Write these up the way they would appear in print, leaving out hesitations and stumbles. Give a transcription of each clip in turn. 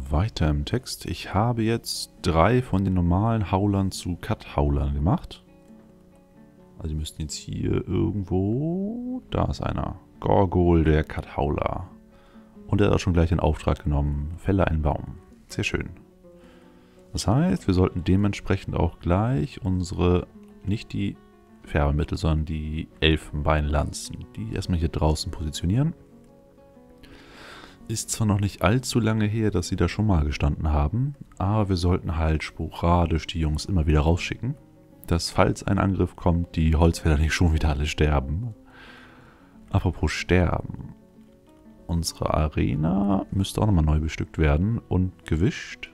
weiter im Text. Ich habe jetzt 3 von den normalen Haulern zu Cut-Haulern gemacht. Also die müssten jetzt hier irgendwo... Da ist einer. Gorgol, der Cut-Hauler. Und er hat auch schon gleich den Auftrag genommen. Fälle einen Baum. Sehr schön. Das heißt, wir sollten dementsprechend auch gleich unsere... Nicht die Färbemittel, sondern die Elfenbeinlanzen. Die erstmal hier draußen positionieren. Ist zwar noch nicht allzu lange her, dass sie da schon mal gestanden haben, aber wir sollten halt sporadisch die Jungs immer wieder rausschicken, dass falls ein Angriff kommt, die Holzfäller nicht schon wieder alle sterben. Apropos sterben. Unsere Arena müsste auch nochmal neu bestückt werden und gewischt.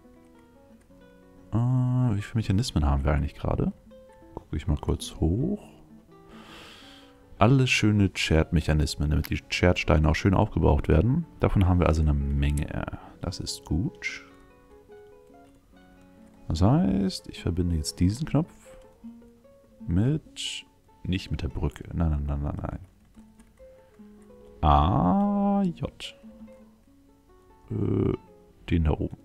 Wie viele Mechanismen haben wir eigentlich gerade? Gucke ich mal kurz hoch. Alles schöne Chert-Mechanismen, damit die Chert-Steine auch schön aufgebraucht werden. Davon haben wir also eine Menge. Das ist gut. Das heißt, ich verbinde jetzt diesen Knopf mit... Nicht mit der Brücke. Nein, nein, nein, nein, nein. A, J. Den da oben.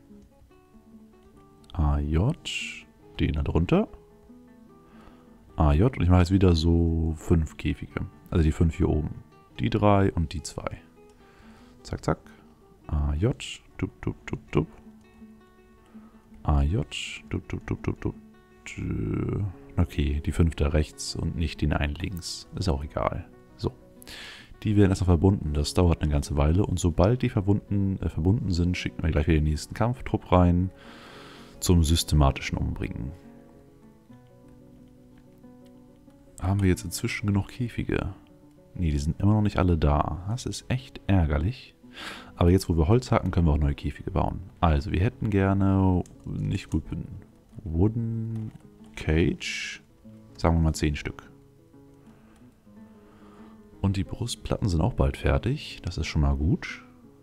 A, J. Den da drunter. A, J. Und ich mache jetzt wieder so 5 Käfige. Also die 5 hier oben. Die 3 und die 2. Zack, zack. A, J. Dup, dup, dup, dup. A, J. Dup, dup, dup, dup, dup. Okay, die 5 da rechts und nicht den einen links. Ist auch egal. So. Die werden erstmal verbunden. Das dauert eine ganze Weile. Und sobald die verbunden sind, schicken wir gleich wieder den nächsten Kampftrupp rein zum systematischen Umbringen. Haben wir jetzt inzwischen genug Käfige? Nee, die sind immer noch nicht alle da. Das ist echt ärgerlich. Aber jetzt, wo wir Holz hacken, können wir auch neue Käfige bauen. Also, wir hätten gerne nicht Wooden Cage. Sagen wir mal 10 Stück. Und die Brustplatten sind auch bald fertig. Das ist schon mal gut.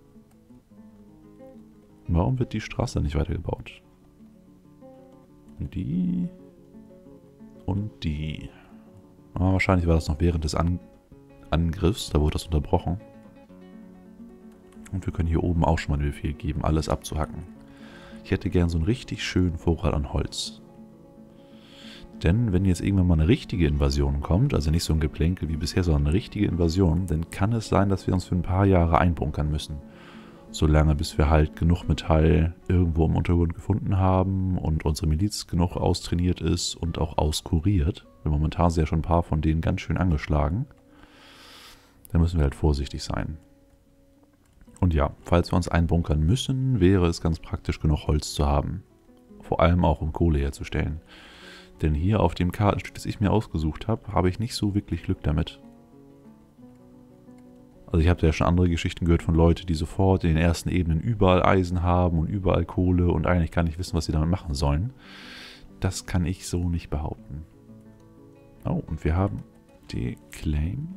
Warum wird die Straße nicht weitergebaut? Und die. Und die. Aber wahrscheinlich war das noch während des Angriffs. Da wurde das unterbrochen. Und wir können hier oben auch schon mal den Befehl geben, alles abzuhacken. Ich hätte gern so einen richtig schönen Vorrat an Holz. Denn wenn jetzt irgendwann mal eine richtige Invasion kommt, also nicht so ein Geplänkel wie bisher, sondern eine richtige Invasion, dann kann es sein, dass wir uns für ein paar Jahre einbunkern müssen. Solange bis wir halt genug Metall irgendwo im Untergrund gefunden haben und unsere Miliz genug austrainiert ist und auch auskuriert. Weil momentan sind ja schon ein paar von denen ganz schön angeschlagen. Dann müssen wir halt vorsichtig sein. Und ja, falls wir uns einbunkern müssen, wäre es ganz praktisch, genug Holz zu haben. Vor allem auch, um Kohle herzustellen. Denn hier auf dem Kartenstück, das ich mir ausgesucht habe, habe ich nicht so wirklich Glück damit. Also ich habe ja schon andere Geschichten gehört von Leuten, die sofort in den ersten Ebenen überall Eisen haben und überall Kohle und eigentlich gar nicht wissen, was sie damit machen sollen. Das kann ich so nicht behaupten. Oh, und wir haben die Claim.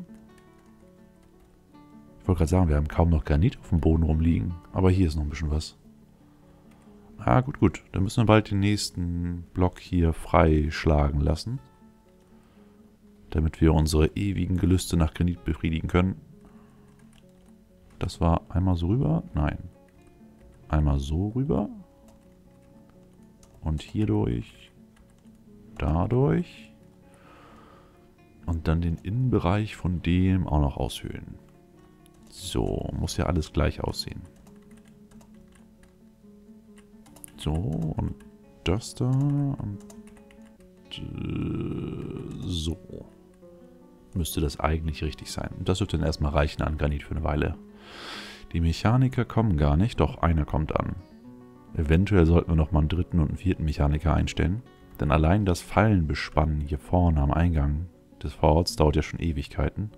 Ich wollte gerade sagen, wir haben kaum noch Granit auf dem Boden rumliegen. Aber hier ist noch ein bisschen was. Ah, gut, gut. Dann müssen wir bald den nächsten Block hier freischlagen lassen. Damit wir unsere ewigen Gelüste nach Granit befriedigen können. Das war einmal so rüber. Nein. Einmal so rüber. Und hier durch. Dadurch. Und dann den Innenbereich von dem auch noch aushöhlen. So, muss ja alles gleich aussehen. So, und das da. Und so. Müsste das eigentlich richtig sein. Und das wird dann erstmal reichen an Granit für eine Weile. Die Mechaniker kommen gar nicht, doch einer kommt an. Eventuell sollten wir noch mal einen 3. und einen 4. Mechaniker einstellen. Denn allein das Fallenbespannen hier vorne am Eingang des Forts dauert ja schon Ewigkeiten.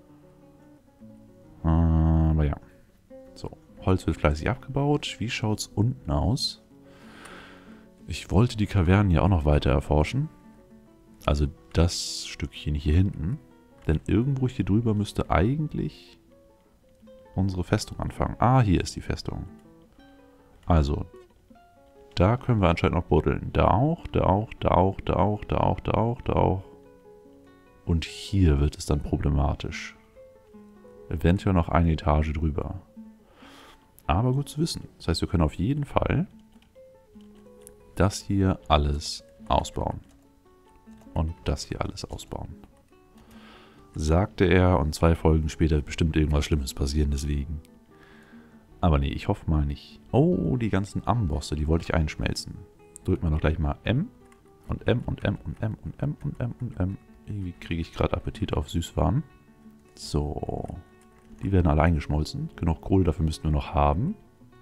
Aber ja. So, Holz wird fleißig abgebaut. Wie schaut es unten aus? Ich wollte die Kavernen ja auch noch weiter erforschen. Also das Stückchen hier hinten. Denn irgendwo hier drüber müsste eigentlich unsere Festung anfangen. Ah, hier ist die Festung. Also, da können wir anscheinend noch buddeln. Da auch, da auch, da auch, da auch, da auch, da auch, da auch. Und hier wird es dann problematisch. Eventuell noch eine Etage drüber. Aber gut zu wissen. Das heißt, wir können auf jeden Fall das hier alles ausbauen. Und das hier alles ausbauen. Sagte er und 2 Folgen später wird bestimmt irgendwas Schlimmes passieren deswegen. Aber nee, ich hoffe mal nicht. Oh, die ganzen Ambosse, die wollte ich einschmelzen. Drücken wir doch gleich mal M. Und M und M und M und M und M und M. Irgendwie kriege ich gerade Appetit auf Süßwaren. So. Die werden alle eingeschmolzen. Genug Kohle dafür müssten wir noch haben.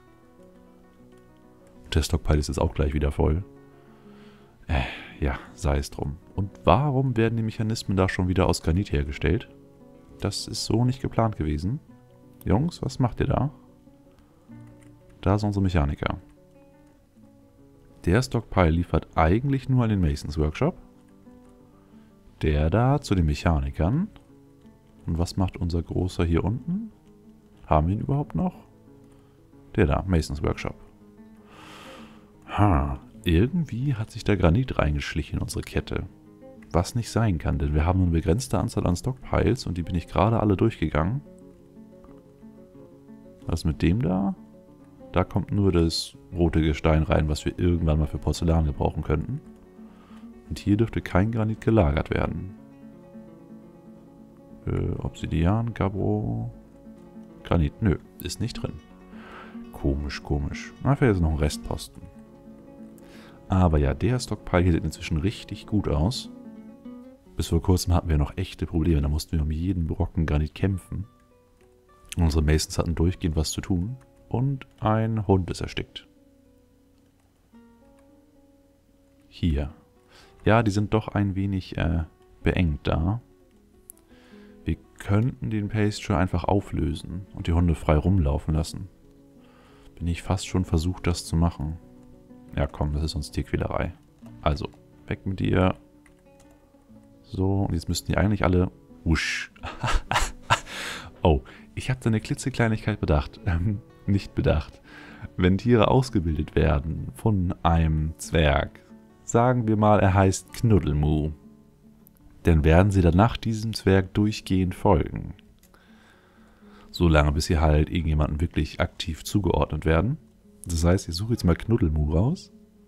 Der Stockpile ist jetzt auch gleich wieder voll. Ja, sei es drum. Und warum werden die Mechanismen da schon wieder aus Granit hergestellt? Das ist so nicht geplant gewesen. Jungs, was macht ihr da? Da sind unsere Mechaniker. Der Stockpile liefert eigentlich nur an den Masons Workshop. Der da zu den Mechanikern. Und was macht unser Großer hier unten? Haben wir ihn überhaupt noch? Der da, Masons Workshop. Irgendwie hat sich da Granit reingeschlichen in unsere Kette. Was nicht sein kann, denn wir haben eine begrenzte Anzahl an Stockpiles und die bin ich gerade alle durchgegangen. Was mit dem da? Da kommt nur das rote Gestein rein, was wir irgendwann mal für Porzellan gebrauchen könnten. Und hier dürfte kein Granit gelagert werden. Obsidian, Gabbro, Granit. Nö, ist nicht drin. Komisch, komisch. Na, vielleicht ist noch ein Restposten. Aber ja, der Stockpile hier sieht inzwischen richtig gut aus. Bis vor kurzem hatten wir noch echte Probleme. Da mussten wir um jeden Brocken Granit kämpfen. Unsere Masons hatten durchgehend was zu tun. Und ein Hund ist erstickt. Hier. Ja, die sind doch ein wenig beengt da. Wir könnten den Pasture einfach auflösen und die Hunde frei rumlaufen lassen. Bin ich fast schon versucht, das zu machen. Ja, komm, das ist uns Tierquälerei. Also, weg mit dir. So, und jetzt müssten die eigentlich alle... Wusch. Oh, ich habe da eine klitzekleinigkeit bedacht. Nicht bedacht. Wenn Tiere ausgebildet werden von einem Zwerg, sagen wir mal, er heißt Knuddelmu, dann werden sie danach diesem Zwerg durchgehend folgen. Solange bis sie halt irgendjemandem wirklich aktiv zugeordnet werden. Das heißt, ich suche jetzt mal Knuddelmu raus.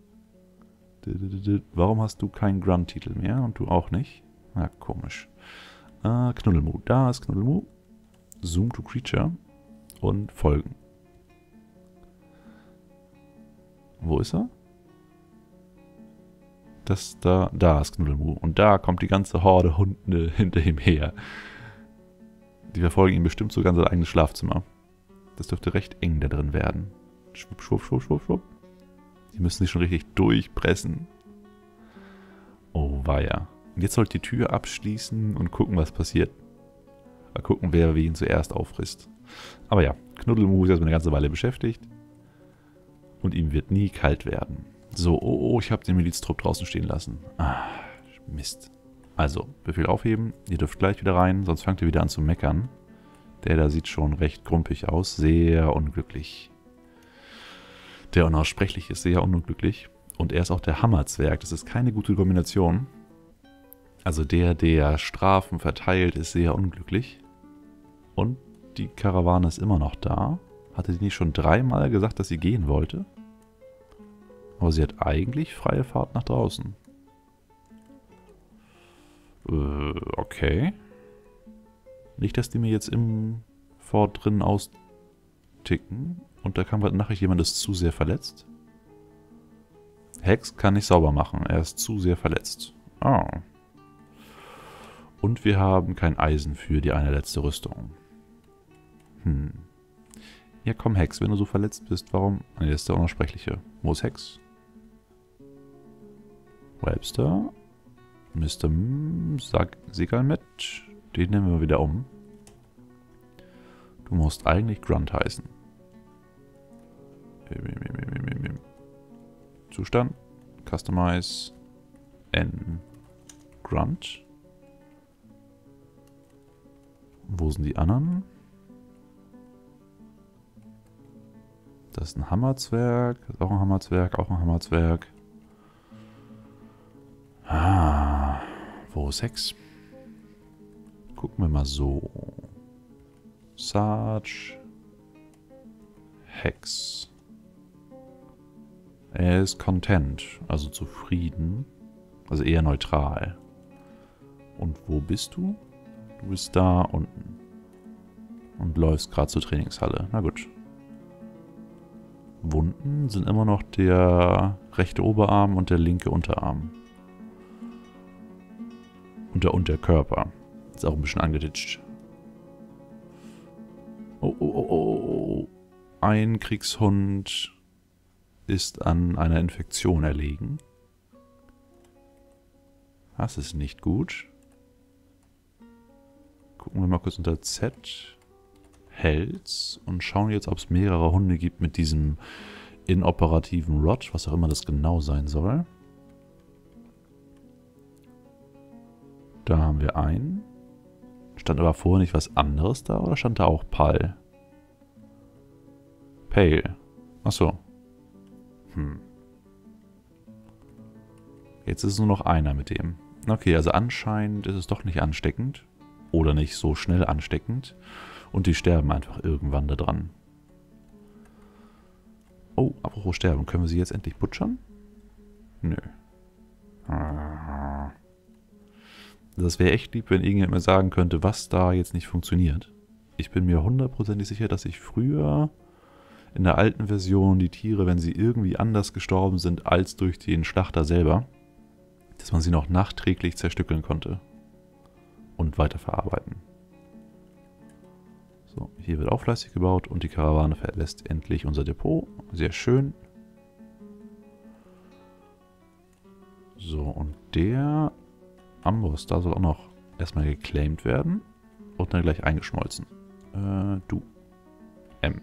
Warum hast du keinen Grunt-Titel mehr und du auch nicht? Na, komisch. Knuddelmu, da ist Knuddelmu. Zoom to Creature und folgen. Wo ist er? Da ist Knuddelmu. Und da kommt die ganze Horde Hunde hinter ihm her. Die verfolgen ihn bestimmt sogar in sein eigenes Schlafzimmer. Das dürfte recht eng da drin werden. Schwupp, schwupp, schwupp, schwupp, schwupp. Die müssen sich schon richtig durchpressen. Oh, weia. Und jetzt sollte die Tür abschließen und gucken, was passiert. Mal gucken, wer wen zuerst auffrisst. Aber ja, Knuddelmu ist erstmal eine ganze Weile beschäftigt. Und ihm wird nie kalt werden. So, oh, ich habe den Miliztrupp draußen stehen lassen. Ah, Mist. Also, Befehl aufheben. Ihr dürft gleich wieder rein, sonst fangt ihr wieder an zu meckern. Der da sieht schon recht grumpig aus. Sehr unglücklich. Der Unaussprechliche ist sehr unglücklich. Und er ist auch der Hammerzwerg. Das ist keine gute Kombination. Also der Strafen verteilt, ist sehr unglücklich. Und die Karawane ist immer noch da. Hatte die nicht schon 3-mal gesagt, dass sie gehen wollte? Aber sie hat eigentlich freie Fahrt nach draußen. Okay. Nicht, dass die mir jetzt im Fort drin austicken. Und da kam gerade nachher jemand, ist zu sehr verletzt. Hex kann nicht sauber machen. Er ist zu sehr verletzt. Oh. Und wir haben kein Eisen für die eine letzte Rüstung. Ja komm Hex, wenn du so verletzt bist, warum... Ne, das ist der Unaussprechliche. Wo ist Hex? Webster. Mr. Sigalmet. Den nehmen wir wieder um. Du musst eigentlich Grunt heißen. Zustand. Customize. N. Grunt. Wo sind die anderen? Das ist ein Hammerzwerg. Das ist auch ein Hammerzwerg. Auch ein Hammerzwerg. Ah. Wo ist Hex? Gucken wir mal so. Sarge. Hex. Er ist content, also zufrieden. Also eher neutral. Und wo bist du? Du bist da unten. Und läufst gerade zur Trainingshalle. Na gut. Wunden sind immer noch der rechte Oberarm und der linke Unterarm. Und der Unterkörper. Ist auch ein bisschen angeditscht. Oh, oh, oh, oh. Ein Kriegshund ist an einer Infektion erlegen. Das ist nicht gut. Gucken wir mal kurz unter Z. Health. Und schauen jetzt, ob es mehrere Hunde gibt mit diesem inoperativen Rod. Was auch immer das genau sein soll. Da haben wir einen. Stand aber vorher nicht was anderes da oder stand da auch Pal? Pale. Achso. Jetzt ist es nur noch einer mit dem. Okay, also anscheinend ist es doch nicht ansteckend. Oder nicht so schnell ansteckend. Und die sterben einfach irgendwann da dran. Oh, apropos sterben. Können wir sie jetzt endlich butchern? Nö. Das wäre echt lieb, wenn irgendjemand mir sagen könnte, was da jetzt nicht funktioniert. Ich bin mir hundertprozentig sicher, dass ich früher in der alten Version die Tiere, wenn sie irgendwie anders gestorben sind als durch den Schlachter selber, dass man sie noch nachträglich zerstückeln konnte und weiterverarbeiten. So, hier wird auch fleißig gebaut und die Karawane verlässt endlich unser Depot. Sehr schön. So, und der Amboss, da soll auch noch erstmal geclaimed werden und dann gleich eingeschmolzen. Du. M.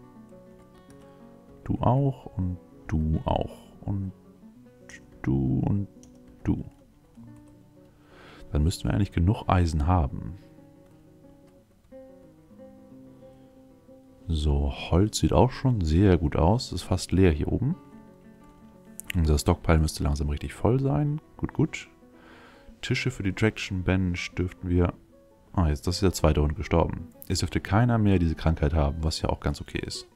Du auch und du auch. Und du und du. Dann müssten wir eigentlich genug Eisen haben. So, Holz sieht auch schon sehr gut aus. Ist fast leer hier oben. Unser Stockpile müsste langsam richtig voll sein. Gut, gut. Tische für die Traction Bench dürften wir... Ah, jetzt das ist der zweite Hund gestorben. Es dürfte keiner mehr diese Krankheit haben, was ja auch ganz okay ist.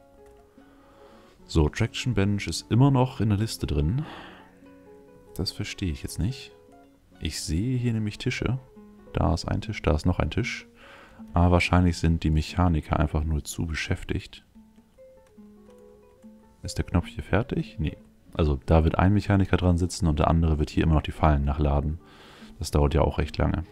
So, Traction Bench ist immer noch in der Liste drin. Das verstehe ich jetzt nicht. Ich sehe hier nämlich Tische. Da ist ein Tisch, da ist noch ein Tisch. Aber wahrscheinlich sind die Mechaniker einfach nur zu beschäftigt. Ist der Knopf hier fertig? Nee. Also da wird ein Mechaniker dran sitzen und der andere wird hier immer noch die Fallen nachladen. Das dauert ja auch recht lange.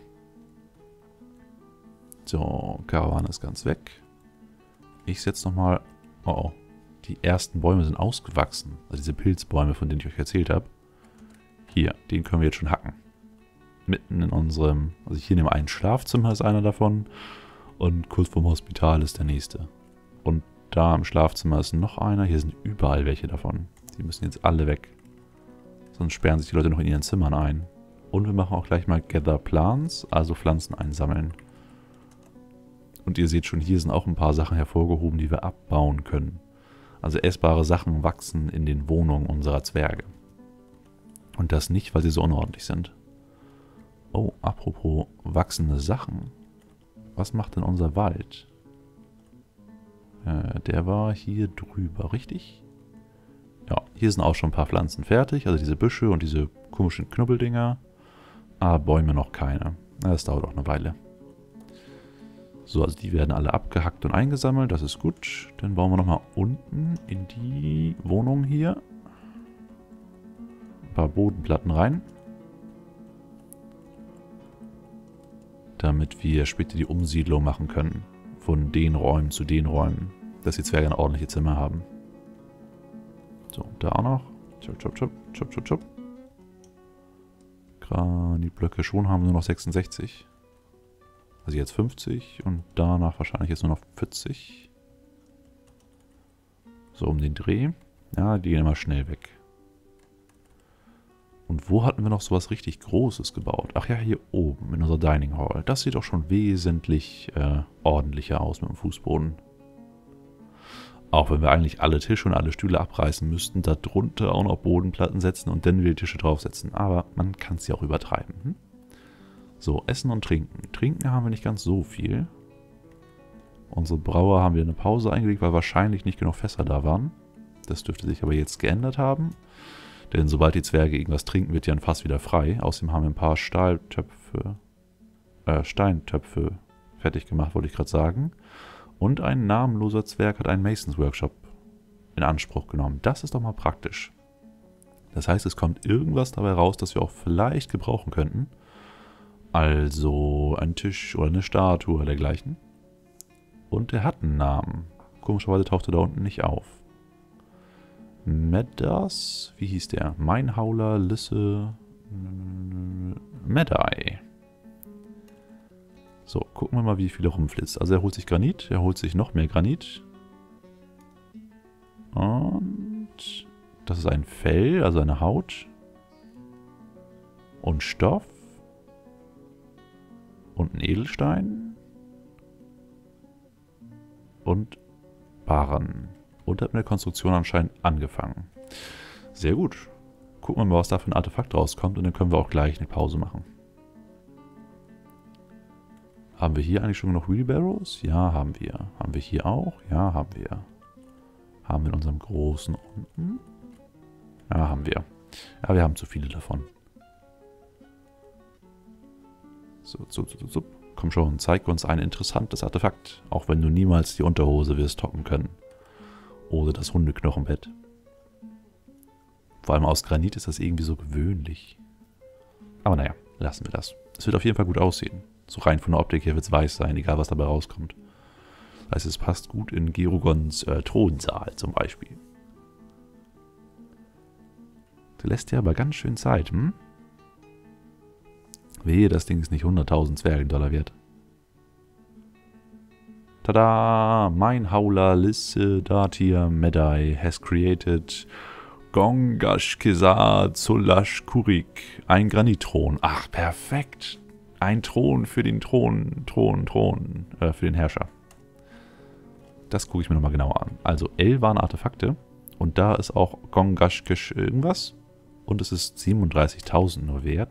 So, Karawane ist ganz weg. Ich setze nochmal... Oh, oh. Die ersten Bäume sind ausgewachsen. Also diese Pilzbäume, von denen ich euch erzählt habe. Hier, den können wir jetzt schon hacken. Mitten in unserem... Also hier in dem einen Schlafzimmer ist einer davon. Und kurz vorm Hospital ist der nächste. Und da im Schlafzimmer ist noch einer. Hier sind überall welche davon. Die müssen jetzt alle weg. Sonst sperren sich die Leute noch in ihren Zimmern ein. Und wir machen auch gleich mal Gather Plants, also Pflanzen einsammeln. Und ihr seht schon, hier sind auch ein paar Sachen hervorgehoben, die wir abbauen können. Also essbare Sachen wachsen in den Wohnungen unserer Zwerge. Und das nicht, weil sie so unordentlich sind. Oh, apropos wachsende Sachen. Was macht denn unser Wald? Der war hier drüber, richtig? Ja, hier sind auch schon ein paar Pflanzen fertig. Also diese Büsche und diese komischen Knubbeldinger. Aber Bäume noch keine. Das dauert auch eine Weile. So, also die werden alle abgehackt und eingesammelt. Das ist gut. Dann bauen wir nochmal unten in die Wohnung hier ein paar Bodenplatten rein. Damit wir später die Umsiedlung machen können. Von den Räumen zu den Räumen. Dass die Zwerge ein ordentliches Zimmer haben. So, da auch noch. Chop, chop, chop, chop, chop, chop. Granitblöcke schon haben wir nur noch 66. Also jetzt 50 und danach wahrscheinlich jetzt nur noch 40. So um den Dreh. Ja, die gehen immer schnell weg. Und wo hatten wir noch sowas richtig Großes gebaut? Ach ja, hier oben in unserer Dining Hall. Das sieht doch schon wesentlich ordentlicher aus mit dem Fußboden. Auch wenn wir eigentlich alle Tische und alle Stühle abreißen müssten, da drunter auch noch Bodenplatten setzen und dann wieder die Tische draufsetzen. Aber man kann es ja auch übertreiben. Hm? So, Essen und Trinken. Trinken haben wir nicht ganz so viel. Unsere Brauer haben wieder eine Pause eingelegt, weil wahrscheinlich nicht genug Fässer da waren. Das dürfte sich aber jetzt geändert haben. Denn sobald die Zwerge irgendwas trinken, wird ja ein Fass wieder frei. Außerdem haben wir ein paar Steintöpfe fertig gemacht, wollte ich gerade sagen. Und ein namenloser Zwerg hat einen Masons Workshop in Anspruch genommen. Das ist doch mal praktisch. Das heißt, es kommt irgendwas dabei raus, das wir auch vielleicht gebrauchen könnten. Also ein Tisch oder eine Statue oder dergleichen. Und er hat einen Namen. Komischerweise taucht er da unten nicht auf. Medas, wie hieß der? Meinhauler, Lisse, Medai. So, gucken wir mal, wie viel er rumflitzt. Also er holt sich Granit, er holt sich noch mehr Granit. Und das ist ein Fell, also eine Haut. Und Stoff. Und ein Edelstein. Und Barren. Und hat mit der Konstruktion anscheinend angefangen. Sehr gut. Gucken wir mal, was da für ein Artefakt rauskommt. Und dann können wir auch gleich eine Pause machen. Haben wir hier eigentlich schon genug Wheelbarrows? Ja, haben wir. Haben wir hier auch? Ja, haben wir. Haben wir in unserem großen unten? Ja, haben wir. Ja, wir haben zu viele davon. So. Komm schon, zeig uns ein interessantes Artefakt. Auch wenn du niemals die Unterhose wirst toppen können. Oder das Hundeknochenbett. Vor allem aus Granit ist das irgendwie so gewöhnlich. Aber naja, lassen wir das. Es wird auf jeden Fall gut aussehen. So rein von der Optik her wird es weiß sein, egal was dabei rauskommt. Das heißt, es passt gut in Gerugons Thronsaal zum Beispiel. Der lässt ja aber ganz schön Zeit, hm? Wehe, das Ding ist nicht 100.000 Zwergendollar wert. Tada! Meinhauler Lisse Datir Medai has created Gongashkesar Zolash Kurik. Ein Granitthron. Ach, perfekt! Ein Thron für den Thron, für den Herrscher. Das gucke ich mir nochmal genauer an. Also L waren Artefakte und da ist auch Gongashkesh irgendwas und es ist 37.000 nur wert.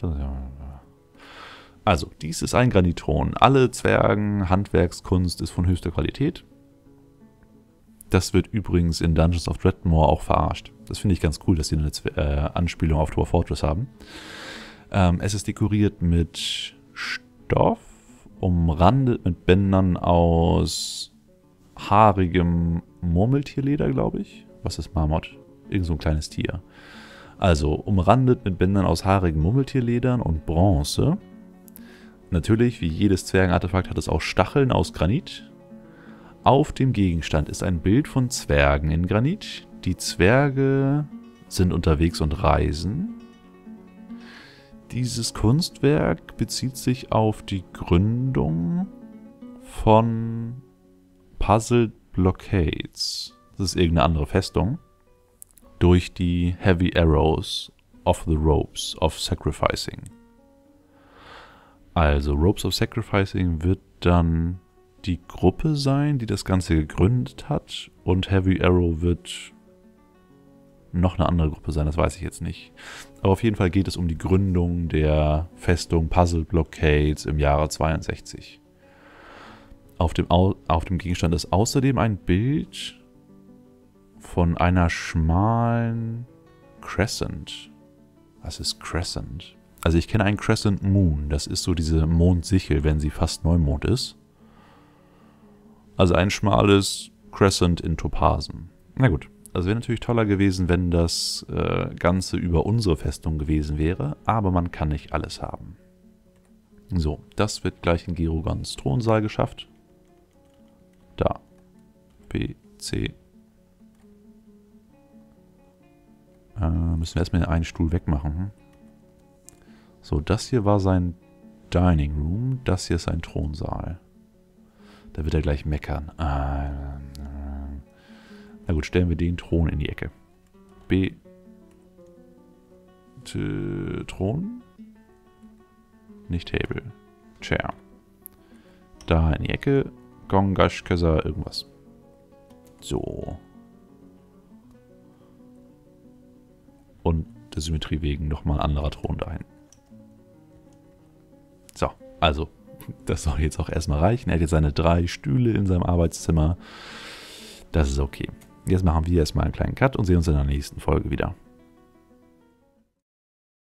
Also, dies ist ein Granitthron. Alle Zwergen, Handwerkskunst ist von höchster Qualität. Das wird übrigens in Dungeons of Dreadmore auch verarscht. Das finde ich ganz cool, dass sie eine Anspielung auf Dwarf Fortress haben. Es ist dekoriert mit Stoff, umrandet mit Bändern aus haarigem Murmeltierleder, glaube ich. Was ist Marmot? Irgend so ein kleines Tier. Also umrandet mit Bändern aus haarigen Murmeltierledern und Bronze. Natürlich, wie jedes Zwergenartefakt, hat es auch Stacheln aus Granit. Auf dem Gegenstand ist ein Bild von Zwergen in Granit. Die Zwerge sind unterwegs und reisen. Dieses Kunstwerk bezieht sich auf die Gründung von Puzzled Blockades. Das ist irgendeine andere Festung. Durch die Heavy Arrows of the Ropes of Sacrificing. Also Ropes of Sacrificing wird dann die Gruppe sein, die das Ganze gegründet hat. Und Heavy Arrow wird noch eine andere Gruppe sein, das weiß ich jetzt nicht. Aber auf jeden Fall geht es um die Gründung der Festung Puzzled Blockades im Jahre 62. Auf dem Gegenstand ist außerdem ein Bild von einer schmalen Crescent. Was ist Crescent? Also ich kenne einen Crescent Moon. Das ist so diese Mondsichel, wenn sie fast Neumond ist. Also ein schmales Crescent in Topasen. Na gut, also wäre natürlich toller gewesen, wenn das Ganze über unsere Festung gewesen wäre. Aber man kann nicht alles haben. So, das wird gleich in Gerugons Thronsaal geschafft. Da. B, C. Müssen wir erstmal einen Stuhl wegmachen. Hm? So, das hier war sein Dining Room. Das hier ist sein Thronsaal. Da wird er gleich meckern. Na gut, stellen wir den Thron in die Ecke. B. Thron? Nicht Table. Chair. Da in die Ecke. Gongashkesar irgendwas. So. Und der Symmetrie wegen nochmal ein anderer Thron dahin. So, also Das soll jetzt auch erstmal reichen. Er hat jetzt seine 3 Stühle in seinem Arbeitszimmer. Das ist okay. Jetzt machen wir erstmal einen kleinen Cut und sehen uns in der nächsten Folge wieder.